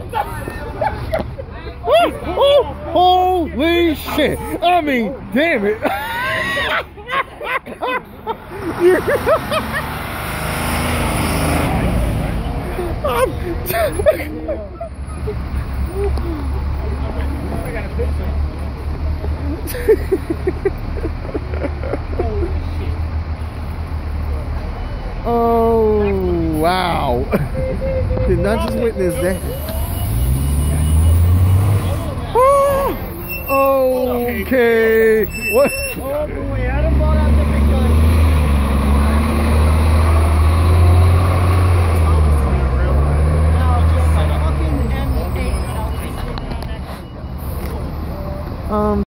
Oh, holy shit! I mean, damn it! Oh wow! Did not just witness that. Okay. What? Oh boy, Adam brought out the big gun.